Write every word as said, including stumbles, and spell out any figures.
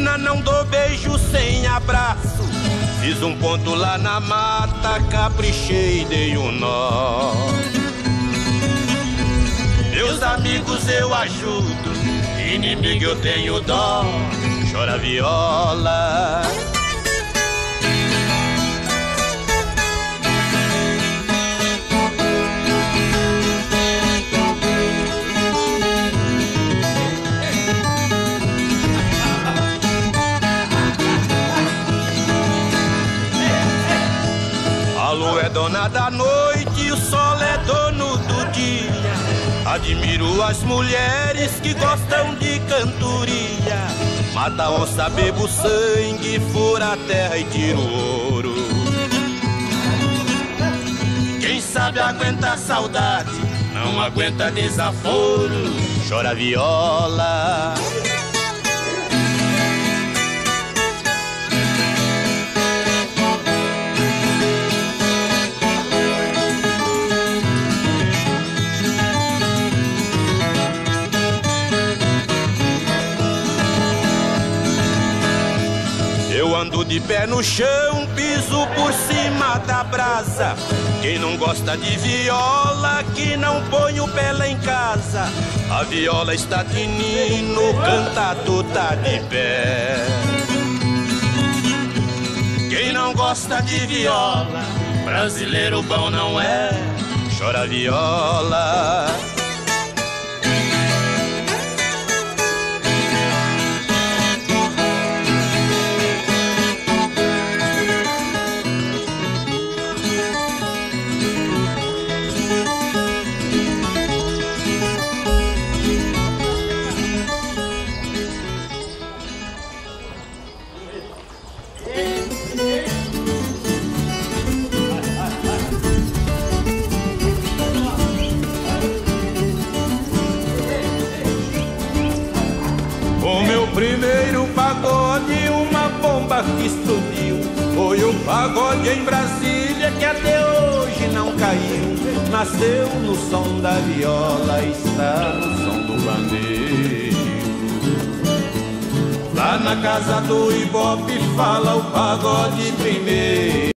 menina, não dou beijo sem abraço. Fiz um ponto lá na mata, caprichei, dei um nó. Meus amigos eu ajudo, inimigo eu tenho dó. Chora viola. A lua é dona da noite e o sol é dono do dia. Admiro as mulheres que gostam de cantoria. Mata a onça, bebo sangue, fura a terra e tiro o ouro. Quem sabe aguenta a saudade, não aguenta desaforo. Chora viola. Eu ando de pé no chão, piso por cima da brasa. Quem não gosta de viola, que não põe o pé lá em casa. A viola está tinindo, o cantador tá de pé. Quem não gosta de viola, brasileiro bom não é. Chora viola. O meu primeiro pagode, uma bomba que explodiu, foi um pagode em Brasília que até hoje não caiu. Nasceu no som da viola, está no som do bandeiro. Lá na casa do Ibope fala o pagode primeiro.